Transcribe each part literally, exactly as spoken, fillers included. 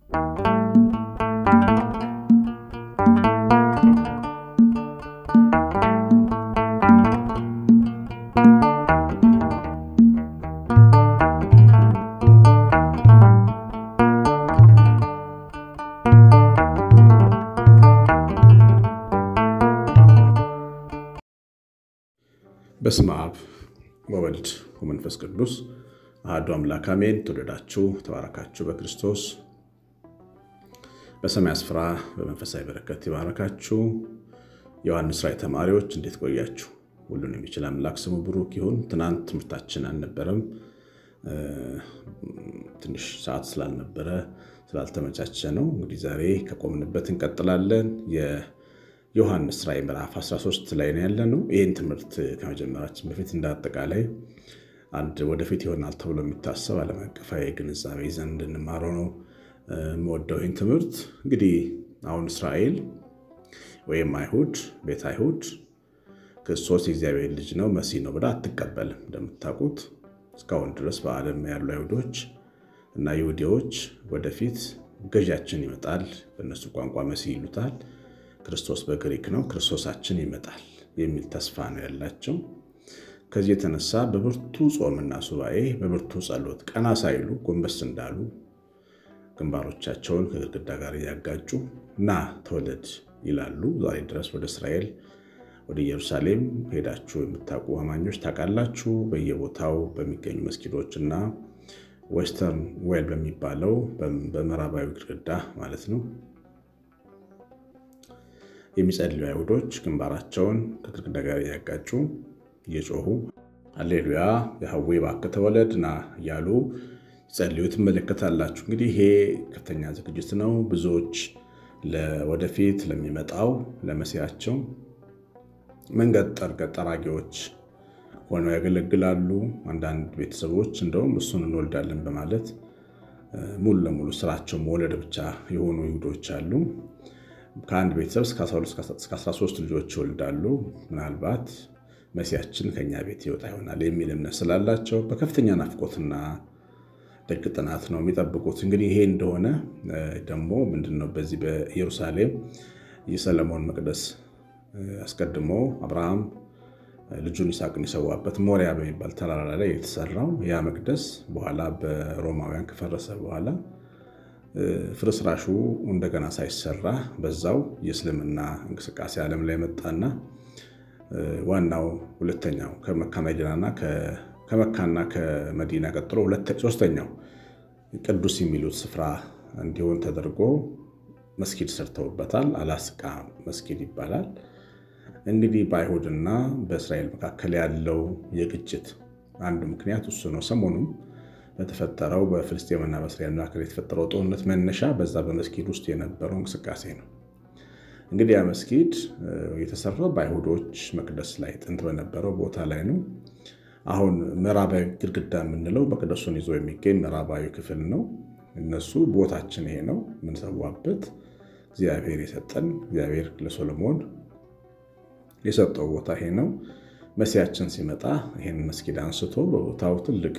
በስመ አብ ወወልድ ወመንፈስ ቅዱስ አሐዱ አምላክ አሜን። ተወደዳችሁ ተባረካችሁ በክርስቶስ በሰማይ ስፍራ በመንፈሳዊ በረከት ይባረካችሁ። ዮሐንስ ራእይ ተማሪዎች እንዴት ቆያችሁ? ሁሉን የሚችል አምላክ ስሙ ብሩክ ይሁን። ትናንት ትምህርታችን አልነበረም፣ ትንሽ ሰዓት ስላልነበረ ስላልተመቻቸ ነው። እንግዲህ ዛሬ ከቆምንበት እንቀጥላለን። ዮሐንስ ራእይ ምዕራፍ አስራ ሶስት ላይ ነው ያለነው። ይሄን ትምህርት ከመጀመራችን በፊት እንዳጠቃላይ አንድ ወደፊት ይሆናል ተብሎ የሚታሰብ ዓለም አቀፋዊ ግንዛቤ ይዘን እንድንማረው ነው የምወደው። ይሄን ትምህርት እንግዲህ አሁን እስራኤል ወይም አይሁድ ቤተ አይሁድ ክርስቶስ የእግዚአብሔር ልጅ ነው መሲህ ነው ብላ አትቀበልም። እንደምታውቁት እስካሁን ድረስ በዓለም ያሉ አይሁዶች እና ይሁዲዎች ወደፊት ገዣችን ይመጣል፣ በእነሱ ቋንቋ መሲህ ይሉታል፣ ክርስቶስ በግሪክ ነው፣ ክርስቶሳችን ይመጣል የሚል ተስፋ ነው ያላቸው። ከዚህ የተነሳ በብርቱ ጾምና ሱባኤ በብርቱ ጸሎት ቀና ሳይሉ ጎንበስ እንዳሉ ግንባሮቻቸውን ከግድግዳ ጋር ያጋጩ ና ተወለድ ይላሉ። ዛሬ ድረስ ወደ እስራኤል ወደ ኢየሩሳሌም ሄዳችሁ የምታውቁ አማኞች ታውቃላችሁ። በየቦታው በሚገኙ መስጊዶችና ዌስተርን ዌል በሚባለው በምዕራባዊ ግድግዳ ማለት ነው የሚጸልዩ አይሁዶች ግንባራቸውን ከግድግዳ ጋር ያጋጩ እየጮሁ ሃሌሉያ ያህዌ እባክህ ተወለድና ያሉ ጸልዩ ትመለከታላችሁ። እንግዲህ ይሄ ከፍተኛ ዝግጅት ነው። ብዙዎች ለወደፊት ለሚመጣው ለመሲያቸው መንገድ ጠራጊዎች ሆነው ያገለግላሉ። አንዳንድ ቤተሰቦች እንደውም እሱን እንወልዳለን በማለት ሙሉ ለሙሉ ስራቸው መውለድ ብቻ የሆኑ ይሁዶች አሉ። ከአንድ ቤተሰብ እስከ አስራ ሁለት እስከ አስራ ሶስት ልጆች ይወልዳሉ። ምናልባት መሲያችን ከኛ ቤት ይወጣ ይሆናል የሚል እምነት ስላላቸው በከፍተኛ ናፍቆትና ደግ ጥናት ነው የሚጠብቁት። እንግዲህ ይሄ እንደሆነ ደግሞ ምንድነው በዚህ በኢየሩሳሌም የሰለሞን መቅደስ አስቀድሞ አብርሃም ልጁን ይስሐቅን የሰዋበት ሞሪያ በሚባል ተራራ ላይ የተሰራው ያ መቅደስ በኋላ በሮማውያን ከፈረሰ በኋላ ፍርስራሹ እንደገና ሳይሰራ በዛው የእስልምና እንቅስቃሴ ዓለም ላይ መጣና ዋናው ሁለተኛው ከመካ መዲናና ከመካና ከመዲና ቀጥሎ ሶስተኛው ቅዱስ የሚሉት ስፍራ እንዲሆን ተደርጎ መስጊድ ሰርተውበታል። አላስቃ መስጊድ ይባላል። እንግዲህ በአይሁድና በእስራኤል መካከል ያለው የግጭት አንዱ ምክንያት እሱ ነው። ሰሞኑን በተፈጠረው በፍልስጤምና በእስራኤል መካከል የተፈጠረው ጦርነት መነሻ በዛ በመስጊድ ውስጥ የነበረው እንቅስቃሴ ነው። እንግዲህ ያ መስጊድ የተሰራው በአይሁዶች መቅደስ ላይ ጥንት በነበረው ቦታ ላይ ነው። አሁን ምዕራባዊ ግድግዳ የምንለው መቅደሱን ይዞ የሚገኝ ምዕራባዊ ክፍል ነው። እነሱ ቦታችን ይሄ ነው የምንሰዋበት እግዚአብሔር የሰጠን እግዚአብሔር ለሶሎሞን የሰጠው ቦታ ይሄ ነው። መሲያችን ሲመጣ ይሄን መስጊድ አንስቶ በቦታው ትልቅ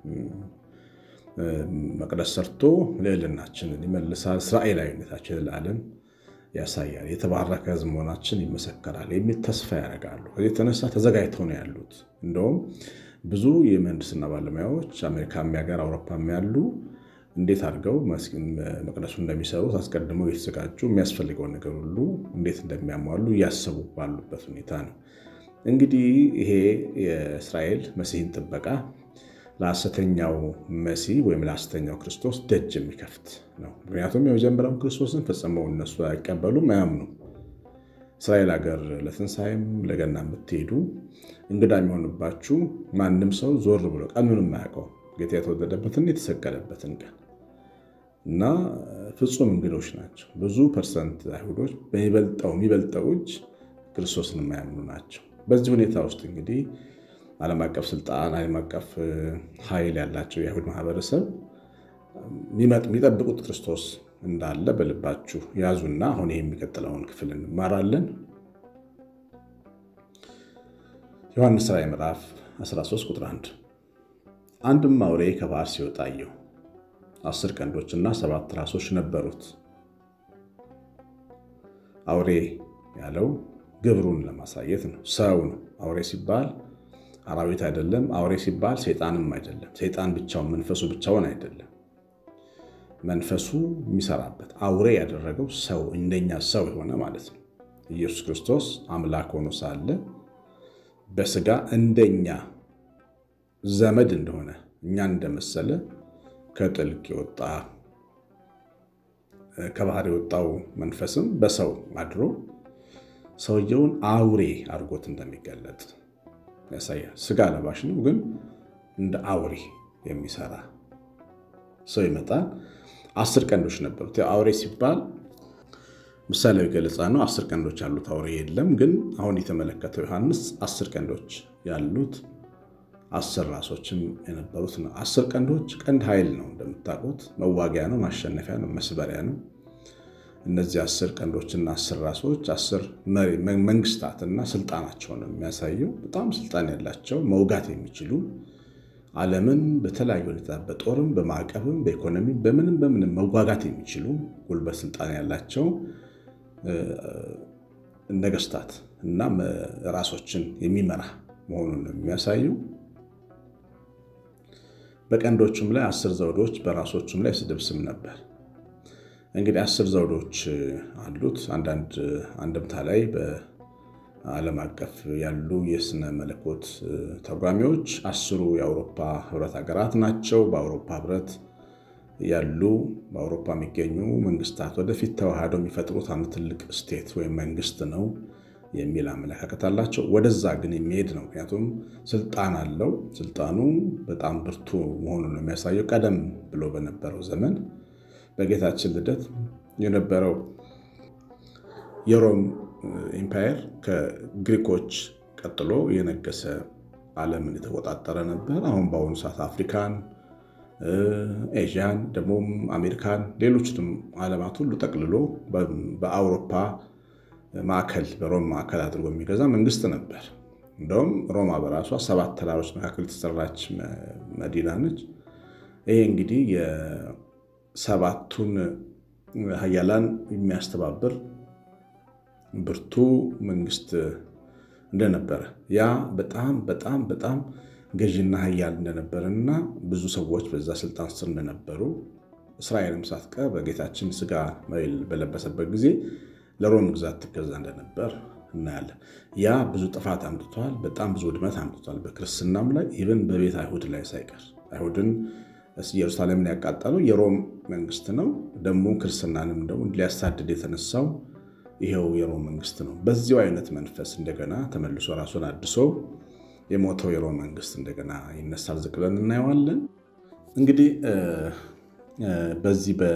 መቅደስ ሰርቶ ልዕልናችንን ይመልሳል፣ እስራኤላዊነታችንን ለዓለም ያሳያል፣ የተባረከ ሕዝብ መሆናችን ይመሰከራል የሚል ተስፋ ያደርጋሉ። ከዚህ የተነሳ ተዘጋጅተው ነው ያሉት። እንደውም ብዙ የምህንድስና ባለሙያዎች አሜሪካም ያገር አውሮፓም ያሉ እንዴት አድርገው መቅደሱ እንደሚሰሩት አስቀድመው የተዘጋጁ የሚያስፈልገው ነገር ሁሉ እንዴት እንደሚያሟሉ እያሰቡ ባሉበት ሁኔታ ነው። እንግዲህ ይሄ የእስራኤል መሲህን ጥበቃ ለሐሰተኛው መሲህ ወይም ለሐሰተኛው ክርስቶስ ደጅ የሚከፍት ነው። ምክንያቱም የመጀመሪያው ክርስቶስን ፈጽመው እነሱ አይቀበሉም፣ አያምኑም። እስራኤል ሀገር ለትንሣኤም ለገና የምትሄዱ እንግዳ የሚሆንባችሁ ማንም ሰው ዞር ብሎ ቀኑንም አያውቀው ጌታ የተወለደበትን የተሰቀለበትን ቀን እና ፍጹም እንግዶች ናቸው። ብዙ ፐርሰንት አይሁዶች በሚበልጠው የሚበልጠው እጅ ክርስቶስን የማያምኑ ናቸው። በዚህ ሁኔታ ውስጥ እንግዲህ ዓለም አቀፍ ስልጣን ዓለም አቀፍ ኃይል ያላቸው የአይሁድ ማህበረሰብ የሚጠብቁት ክርስቶስ እንዳለ በልባችሁ ያዙና አሁን የሚቀጥለውን ክፍል እንማራለን። ዮሐንስ ራእይ ምዕራፍ አስራ ሶስት ቁጥር አንድ አንድም አውሬ ከባሕር ሲወጣ አየሁ። አስር ቀንዶችና ሰባት ራሶች ነበሩት። አውሬ ያለው ግብሩን ለማሳየት ነው። ሰው ነው አውሬ ሲባል አራዊት አይደለም። አውሬ ሲባል ሰይጣንም አይደለም። ሰይጣን ብቻውን መንፈሱ ብቻውን አይደለም። መንፈሱ የሚሰራበት አውሬ ያደረገው ሰው እንደኛ ሰው የሆነ ማለት ነው። ኢየሱስ ክርስቶስ አምላክ ሆኖ ሳለ በስጋ እንደኛ ዘመድ እንደሆነ እኛን እንደመሰለ ከጥልቅ የወጣ ከባህር የወጣው መንፈስም በሰው አድሮ ሰውየውን አውሬ አድርጎት እንደሚገለጥ ያሳያል። ስጋ ለባሽ ነው፣ ግን እንደ አውሬ የሚሰራ ሰው ይመጣል። አስር ቀንዶች ነበሩት። አውሬ ሲባል ምሳሌያዊ ገለጻ ነው። አስር ቀንዶች ያሉት አውሬ የለም። ግን አሁን የተመለከተው ዮሐንስ አስር ቀንዶች ያሉት አስር ራሶችም የነበሩት ነው። አስር ቀንዶች ቀንድ ኃይል ነው፣ እንደምታውቁት መዋጊያ ነው፣ ማሸነፊያ ነው፣ መስበሪያ ነው። እነዚህ አስር ቀንዶችና አስር ራሶች አስር መንግስታትና ስልጣናቸውን ነው የሚያሳየው። በጣም ስልጣን ያላቸው መውጋት የሚችሉ ዓለምን በተለያዩ ሁኔታ በጦርም በማዕቀብም በኢኮኖሚም በምንም በምንም መዋጋት የሚችሉ ጉልበት ስልጣን ያላቸው ነገስታት እና ራሶችን የሚመራ መሆኑን ነው የሚያሳየው። በቀንዶቹም ላይ አስር ዘውዶች በራሶቹም ላይ ስድብ ስም ነበር። እንግዲህ አስር ዘውዶች አሉት። አንዳንድ አንድምታ ላይ በዓለም አቀፍ ያሉ የስነ መለኮት ተርጓሚዎች አስሩ የአውሮፓ ህብረት ሀገራት ናቸው። በአውሮፓ ህብረት ያሉ በአውሮፓ የሚገኙ መንግስታት ወደፊት ተዋህደው የሚፈጥሩት አንድ ትልቅ ስቴት ወይም መንግስት ነው የሚል አመለካከት አላቸው። ወደዛ ግን የሚሄድ ነው። ምክንያቱም ስልጣን አለው። ስልጣኑ በጣም ብርቱ መሆኑን ነው የሚያሳየው። ቀደም ብሎ በነበረው ዘመን በጌታችን ልደት የነበረው የሮም ኢምፓየር ከግሪኮች ቀጥሎ የነገሰ ዓለምን የተቆጣጠረ ነበር። አሁን በአሁኑ ሰዓት አፍሪካን፣ ኤዥያን፣ ደግሞም አሜሪካን፣ ሌሎችንም ዓለማት ሁሉ ጠቅልሎ በአውሮፓ ማዕከል በሮም ማዕከል አድርጎ የሚገዛ መንግስት ነበር። እንደውም ሮማ በራሷ ሰባት ተራሮች መካከል የተሰራች መዲና ነች። ይሄ እንግዲህ የሰባቱን ሀያላን የሚያስተባብር ብርቱ መንግስት እንደነበረ ያ በጣም በጣም በጣም ገዥና ሀያል እንደነበረና ብዙ ሰዎች በዛ ስልጣን ስር እንደነበሩ እስራኤልም ሳትቀር በጌታችን ስጋ በለበሰበት ጊዜ ለሮም ግዛት ትገዛ እንደነበር እናያለን። ያ ብዙ ጥፋት አምጥቷል። በጣም ብዙ ውድመት አምጥቷል። በክርስትናም ላይ ኢቭን በቤት አይሁድ ላይ ሳይቀር አይሁድን ኢየሩሳሌምን ያቃጠለው የሮም መንግስት ነው። ደግሞ ክርስትናንም ደግሞ ሊያሳድድ የተነሳው ይሄው የሮም መንግስት ነው። በዚሁ አይነት መንፈስ እንደገና ተመልሶ ራሱን አድሶ የሞተው የሮም መንግስት እንደገና ይነሳል። ዝቅ ብለን እናየዋለን። እንግዲህ በዚህ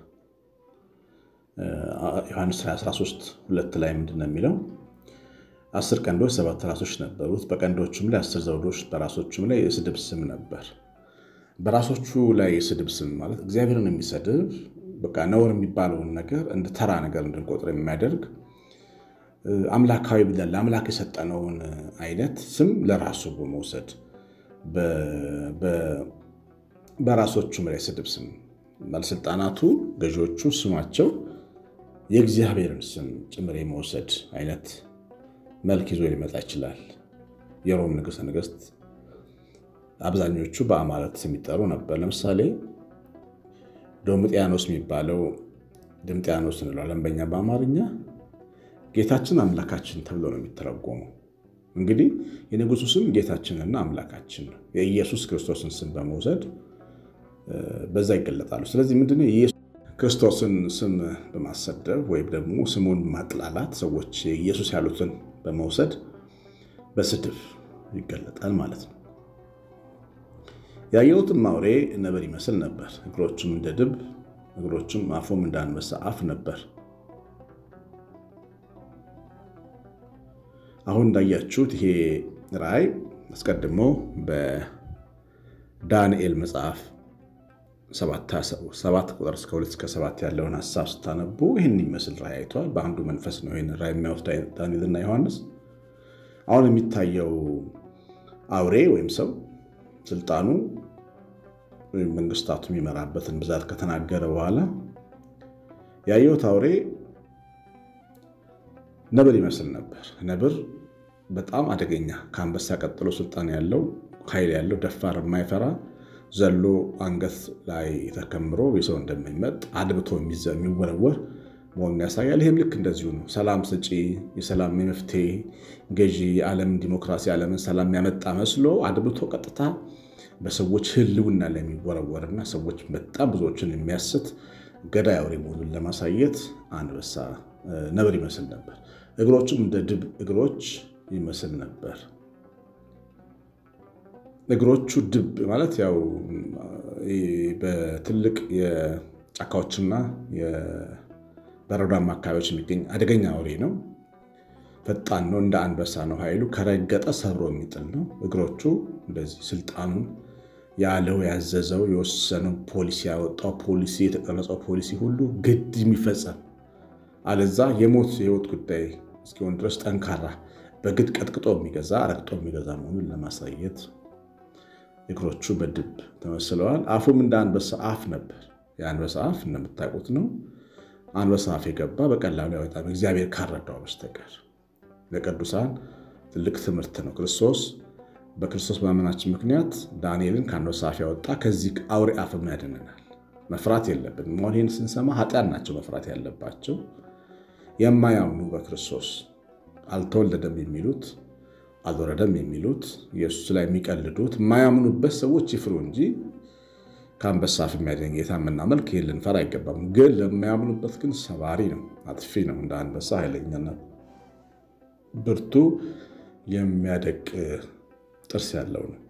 በዮሐንስ አስራ ሦስት ሁለት ላይ ምንድነው የሚለው? አስር ቀንዶች ሰባት ራሶች ነበሩት። በቀንዶቹም ላይ አስር ዘውዶች በራሶቹም ላይ የስድብ ስም ነበር። በራሶቹ ላይ የስድብ ስም ማለት እግዚአብሔርን የሚሰድብ በቃ ነውር የሚባለውን ነገር እንደ ተራ ነገር እንድንቆጥር የሚያደርግ አምላካዊ ብለን ለአምላክ የሰጠነውን አይነት ስም ለራሱ በመውሰድ በራሶቹም ላይ ስድብ ስም ባለስልጣናቱ ገዢዎቹ ስማቸው የእግዚአብሔርን ስም ጭምር የመውሰድ አይነት መልክ ይዞ ሊመጣ ይችላል። የሮም ንጉሠ ነገሥት አብዛኞቹ በአማልክት ስም ይጠሩ ነበር። ለምሳሌ ዶምጥያኖስ የሚባለው ድምጥያኖስ እንለዋለን በእኛ በአማርኛ ጌታችን አምላካችን ተብሎ ነው የሚተረጎመው። እንግዲህ የንጉሱ ስም ጌታችንና አምላካችን ነው። የኢየሱስ ክርስቶስን ስም በመውሰድ በዛ ይገለጣሉ። ስለዚህ ምንድነው የኢየሱስ ክርስቶስን ስም በማሰደብ ወይም ደግሞ ስሙን ማጥላላት ሰዎች የኢየሱስ ያሉትን በመውሰድ በስድብ ይገለጣል ማለት ነው። ያየሁትም አውሬ ነብር ይመስል ነበር። እግሮቹም እንደ ድብ፣ እግሮቹም አፉም እንደ አንበሳ አፍ ነበር። አሁን እንዳያችሁት ይሄ ራእይ አስቀድሞ በዳንኤል መጽሐፍ ሰባት ቁጥር እስከ ሁለት እስከ ሰባት ያለውን ሐሳብ ስታነቡ ይህን ይመስል ራእይ አይቷል። በአንዱ መንፈስ ነው ይህን ራእይ የሚያወስድ ዳንኤልና ዮሐንስ። አሁን የሚታየው አውሬ ወይም ሰው ስልጣኑ መንግስታቱ የሚመራበትን ብዛት ከተናገረ በኋላ ያየሁት አውሬ ነብር ይመስል ነበር። ነብር በጣም አደገኛ ከአንበሳ ቀጥሎ ስልጣን ያለው ኃይል ያለው ደፋር የማይፈራ ዘሎ አንገት ላይ ተከምሮ የሰው እንደሚመጥ አድብቶ የሚወረወር መሆኑን ያሳያል። ይህም ልክ እንደዚሁ ነው። ሰላም ሰጪ የሰላም መፍትሄ ገዢ የዓለም ዲሞክራሲ ዓለምን ሰላም ያመጣ መስሎ አድብቶ ቀጥታ በሰዎች ህልውና ላይ የሚወረወርና ሰዎች በጣም ብዙዎችን የሚያስት ገዳይ አውሬ መሆኑን ለማሳየት አንበሳ ነብር ይመስል ነበር። እግሮቹም እንደ ድብ እግሮች ይመስል ነበር። እግሮቹ ድብ ማለት ያው በትልቅ የጫካዎችና የበረዷማ አካባቢዎች የሚገኝ አደገኛ አውሬ ነው። ፈጣን ነው። እንደ አንበሳ ነው ኃይሉ። ከረገጠ ሰብሮ የሚጥል ነው። እግሮቹ እንደዚህ ስልጣኑን ያለው ያዘዘው የወሰነው ፖሊሲ ያወጣው ፖሊሲ የተቀረጸው ፖሊሲ ሁሉ ግድ የሚፈጸም አለዛ የሞት የህይወት ጉዳይ እስኪሆን ድረስ ጠንካራ በግድ ቀጥቅጦ የሚገዛ ረግጦ የሚገዛ መሆኑን ለማሳየት እግሮቹ በድብ ተመስለዋል። አፉም እንደ አንበሳ አፍ ነበር። የአንበሳ አፍ እንደምታውቁት ነው። አንበሳ አፍ የገባ በቀላሉ ያወጣም እግዚአብሔር ካረዳው በስተቀር። ለቅዱሳን ትልቅ ትምህርት ነው። ክርስቶስ በክርስቶስ ማመናችን ምክንያት ዳንኤልን ከአንበሳ አፍ ያወጣ ከዚህ አውሬ አፍ ያድነናል። መፍራት የለብንም። ሞኔን ስንሰማ ኃጢአን ናቸው መፍራት ያለባቸው። የማያምኑ በክርስቶስ አልተወለደም የሚሉት አልወረደም የሚሉት ኢየሱስ ላይ የሚቀልዱት የማያምኑበት ሰዎች ይፍሩ እንጂ ከአንበሳ አፍ የሚያድን ጌታ የምናመልክ ይህን ልንፈራ አይገባም። ግን ለማያምኑበት ግን ሰባሪ ነው፣ አጥፊ ነው። እንደ አንበሳ ኃይለኛና ብርቱ የሚያደቅ ጥርስ ያለው ነው።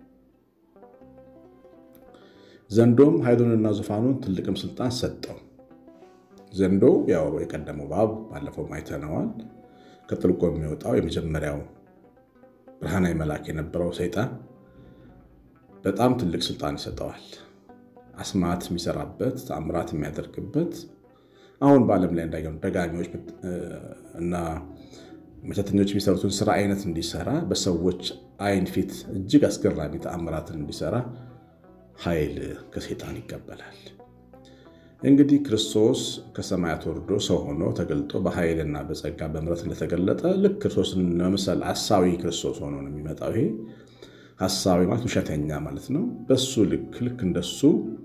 ዘንዶም ኃይሉንና ዙፋኑን ትልቅም ስልጣን ሰጠው። ዘንዶ ያው የቀደመው እባብ ባለፈው አይተነዋል። ከጥልቁ የሚወጣው የመጀመሪያው ብርሃናዊ መልአክ የነበረው ሰይጣን በጣም ትልቅ ስልጣን ይሰጠዋል። አስማት የሚሰራበት ተአምራት የሚያደርግበት አሁን በዓለም ላይ እንዳየው ደጋሚዎች እና መተተኞች የሚሰሩትን ስራ አይነት እንዲሰራ በሰዎች አይን ፊት እጅግ አስገራሚ ተአምራትን እንዲሰራ ኃይል ከሰይጣን ይቀበላል። እንግዲህ ክርስቶስ ከሰማያት ወርዶ ሰው ሆኖ ተገልጦ በኃይልና በጸጋ በምሕረት እንደተገለጠ ልክ ክርስቶስን ለምሳሌ ሐሳዊ ክርስቶስ ሆኖ ነው የሚመጣው። ይሄ ሐሳዊ ማለት ውሸተኛ ማለት ነው። በሱ ልክ ልክ እንደሱ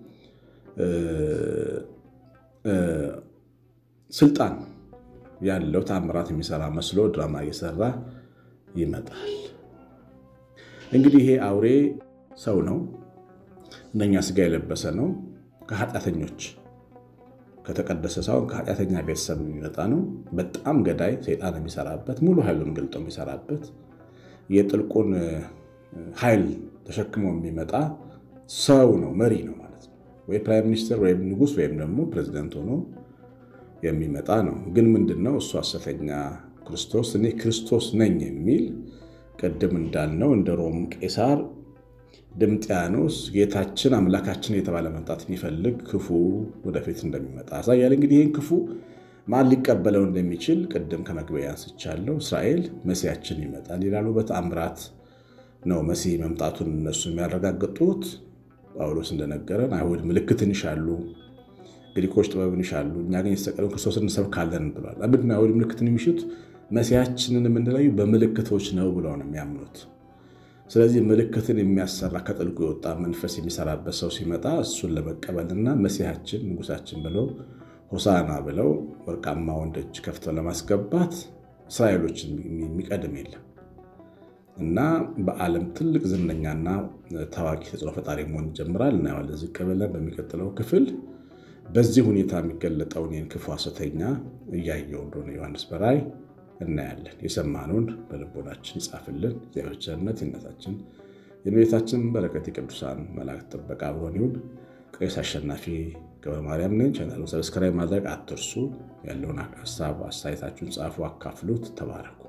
ስልጣን ያለው ተአምራት የሚሰራ መስሎ ድራማ እየሰራ ይመጣል። እንግዲህ ይሄ አውሬ ሰው ነው። እንደኛ ስጋ የለበሰ ነው። ከኃጢአተኞች ከተቀደሰ ሰው ከኃጢአተኛ ቤተሰብ የሚመጣ ነው። በጣም ገዳይ ሰይጣን የሚሰራበት ሙሉ ኃይሉን ገልጦ የሚሰራበት የጥልቁን ኃይል ተሸክሞ የሚመጣ ሰው ነው፣ መሪ ነው ማለት ነው። ወይ ፕራይም ሚኒስተር ወይም ንጉስ ወይም ደግሞ ፕሬዝዳንት ሆኖ የሚመጣ ነው። ግን ምንድነው እሱ ሐሰተኛ ክርስቶስ እኔ ክርስቶስ ነኝ የሚል ቀደም እንዳልነው እንደ ሮም ቄሳር ድምጥያኖስ ጌታችን አምላካችን የተባለ መጣት የሚፈልግ ክፉ ወደፊት እንደሚመጣ ያሳያል። እንግዲህ ይህን ክፉ ማን ሊቀበለው እንደሚችል ቀደም ከመግቢያ አንስቻለሁ። እስራኤል መሲያችን ይመጣል ይላሉ። በተአምራት ነው መሲህ መምጣቱን እነሱ የሚያረጋግጡት። ጳውሎስ እንደነገረን አይሁድ ምልክትን ይሻሉ፣ ግሪኮች ጥበብን ይሻሉ፣ እኛ ግን የተሰቀለውን ክርስቶስን እንሰብካለን ብሏል። አብድና አይሁድ ምልክትን የሚሹት መሲያችንን የምንለዩ በምልክቶች ነው ብለው ነው የሚያምኑት። ስለዚህ ምልክትን የሚያሰራ ከጥልቁ የወጣ መንፈስ የሚሰራበት ሰው ሲመጣ እሱን ለመቀበልና መሲያችን ንጉሳችን ብለው ሆሳና ብለው ወርቃማውን ደጅ ከፍተው ለማስገባት እስራኤሎችን የሚቀድም የለም እና በዓለም ትልቅ ዝነኛና ታዋቂ ተጽዕኖ ፈጣሪ መሆን ይጀምራል። እናየዋለን ዝቅ ብለን በሚቀጥለው ክፍል። በዚህ ሁኔታ የሚገለጠውን ይህን ክፉ ሐሰተኛ እያየው እንደሆነ ዮሐንስ በራእይ እናያለን። የሰማነውን በልቦናችን ይጻፍልን። እግዚአብሔር ቸርነት ይነታችን የእመቤታችን በረከት የቅዱሳን መላእክት ጥበቃ አብሮን ይሁን። ቄስ አሸናፊ ገብረ ማርያም ነኝ። ቻናሉን ሰብስክራይብ ማድረግ አትርሱ። ያለውን ሐሳብ አስተያየታችሁን ጻፉ፣ አካፍሉት። ተባረኩ።